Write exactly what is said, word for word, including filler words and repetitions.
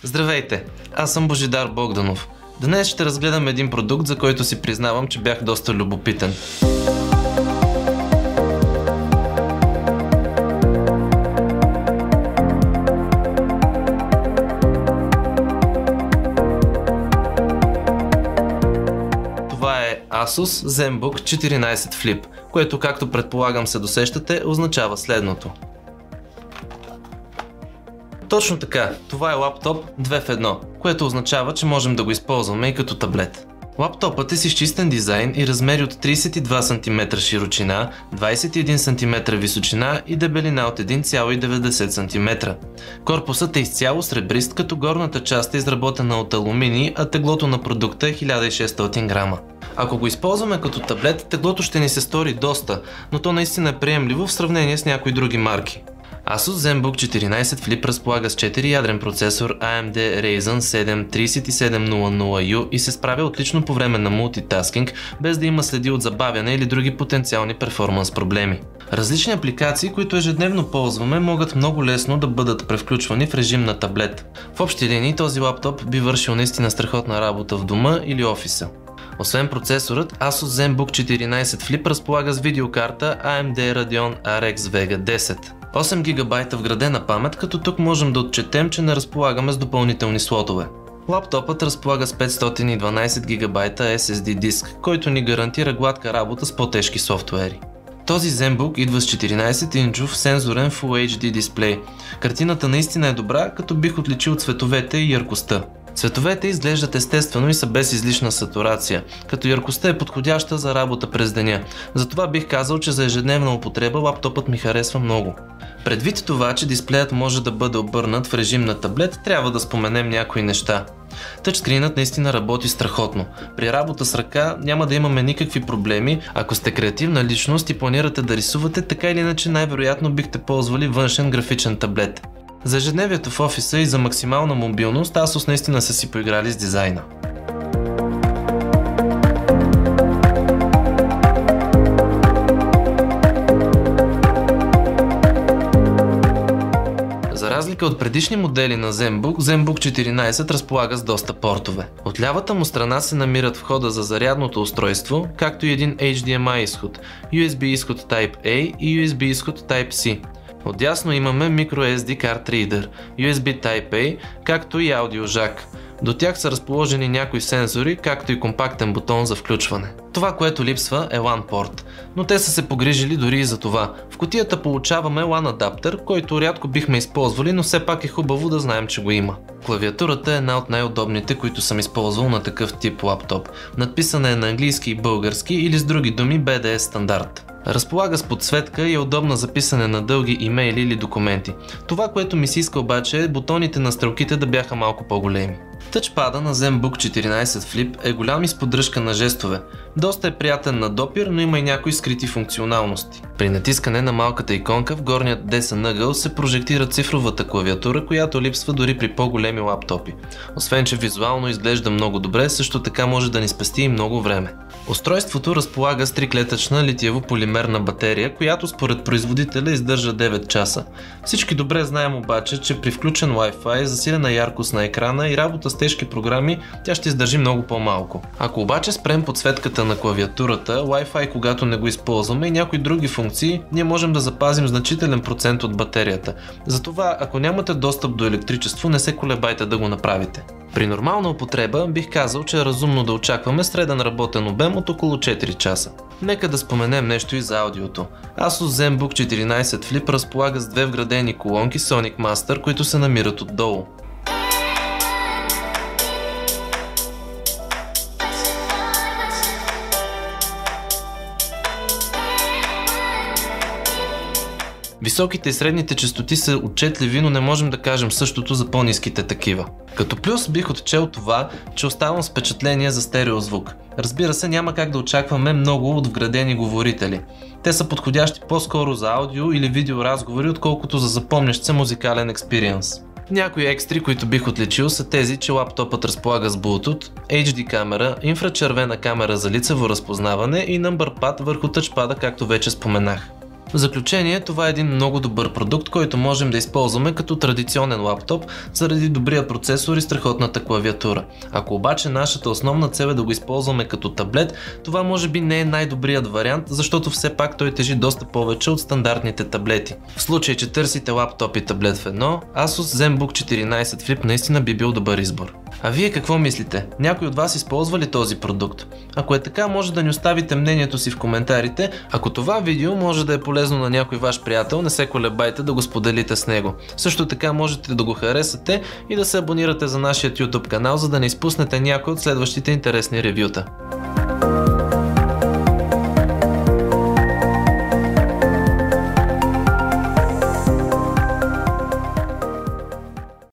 Здравейте, аз съм Божидар Богданов. Днес ще разгледам един продукт, за който си признавам, че бях доста любопитен. Това е Asus ZenBook четиринайсет Flip, което, както предполагам се досещате, означава следното. Точно така, това е лаптоп две в едно, което означава, че можем да го използваме и като таблет. Лаптопът е с изчистен дизайн и размери от трийсет и два сантиметра широчина, двайсет и един сантиметра височина и дебелина от един цяло и деветдесет сантиметра. Корпусът е изцяло сребрист, като горната част е изработена от алуминий, а теглото на продукта е хиляда и шестстотин грама. Ако го използваме като таблет, теглото ще ни се стори доста, но то наистина е приемливо в сравнение с някои други марки. Asus ZenBook четиринайсет Flip разполага с четириядрен процесор A M D Ryzen седем трийсет и седем хиляда U и се справя отлично по време на мултитаскинг, без да има следи от забавяне или други потенциални перформанс проблеми. Различни апликации, които ежедневно ползваме, могат много лесно да бъдат превключвани в режим на таблет. В общи линии този лаптоп би вършил наистина страхотна работа в дома или офиса. Освен процесорът, Asus ZenBook четиринайсет Flip разполага с видеокарта A M D Radeon R X Vega десет. осем гигабайта вградена памет, като тук можем да отчетем, че не разполагаме с допълнителни слотове. Лаптопът разполага с петстотин и дванайсет гигабайта Ес Ес Ди диск, който ни гарантира гладка работа с по-тежки софтуери. Този ZenBook идва с четиринайсет инчов сензорен Full Ейч Ди дисплей. Картината наистина е добра, като бих отличил цветовете и яркостта. Цветовете изглеждат естествено и са без излишна сатурация, като яркостта е подходяща за работа през деня. Затова бих казал, че за ежедневна употреба лаптопът ми харесва много. Предвид това, че дисплеят може да бъде обърнат в режим на таблет, трябва да споменем някои неща. Тъчскринът наистина работи страхотно. При работа с ръка няма да имаме никакви проблеми. Ако сте креативна личност и планирате да рисувате, така или иначе най-вероятно бихте ползвали външен графичен таблет. За ежедневието в офиса и за максимална мобилност, Asus наистина са си поиграли с дизайна. За разлика от предишни модели на ZenBook, ZenBook четиринайсет разполага с доста портове. От лявата му страна се намират входа за зарядното устройство, както и един Ейч Ди Ем Ай изход, Ю Ес Би изход Type-A и Ю Ес Би изход Type-C. Отдясно имаме microSD Card Reader, Ю Ес Би Type-A, както и аудиожак. До тях са разположени някои сензори, както и компактен бутон за включване. Това, което липсва, е лан порт, но те са се погрижили дори и за това. В кутията получаваме лан адаптер, който рядко бихме използвали, но все пак е хубаво да знаем, че го има. Клавиатурата е една от най-удобните, които съм използвал на такъв тип лаптоп. Надписана е на английски и български или с други думи Би Ди Ес стандарт. Разполага с подсветка и е удобна за писане на дълги имейли или документи. Това, което ми се иска обаче, е бутоните на стрелките да бяха малко по-големи. Тъчпада на ZenBook четиринайсет Flip е голям и с поддръжка на жестове. Доста е приятен на допир, но има и някои скрити функционалности. При натискане на малката иконка в горният десен ъгъл се прожектира цифровата клавиатура, която липсва дори при по-големи лаптопи. Освен че визуално изглежда много добре, също така може да ни спести и много време. Устройството разполага с триклетъчна литиево-полимерна батерия, която според производителя издържа девет часа. Всички добре знаем обаче, че при включен Wi-Fi, засилена яркост на екрана и работа с тежки програми, тя ще издържи много по-малко. Ако обаче спрем подсветката на клавиатурата, Wi-Fi когато не го използваме и някои други функции, ние можем да запазим значителен процент от батерията. Затова, ако нямате достъп до електричество, не се колебайте да го направите. При нормална употреба бих казал, че е разумно да очакваме среден работен обем от около четири часа. Нека да споменем нещо и за аудиото. Asus ZenBook четиринайсет Flip разполага с две вградени колонки Sonic Master, които се намират отдолу. Високите и средните честоти са отчетливи, но не можем да кажем същото за по-ниските такива. Като плюс бих отчел това, че оставам с впечатление за стереозвук. Разбира се, няма как да очакваме много от вградени говорители. Те са подходящи по-скоро за аудио или видео разговори, отколкото за запомнящ се музикален експириенс. Някои екстри, които бих отличил, са тези, че лаптопът разполага с Bluetooth, Ейч Ди камера, инфрачервена камера за лицево разпознаване и Number Pad върху тъчпада, както вече споменах. В заключение, това е един много добър продукт, който можем да използваме като традиционен лаптоп заради добрия процесор и страхотната клавиатура. Ако обаче нашата основна цел е да го използваме като таблет, това може би не е най-добрият вариант, защото все пак той тежи доста повече от стандартните таблети. В случай, че търсите лаптоп и таблет в едно, Asus ZenBook четиринайсет Flip наистина би бил добър избор. А вие какво мислите? Някой от вас използва ли този продукт? Ако е така, може да ни оставите мнението си в коментарите. Ако това видео може да е полезно на някой ваш приятел, не се колебайте да го споделите с него. Също така можете да го харесате и да се абонирате за нашия YouTube канал, за да не изпуснете някой от следващите интересни ревюта.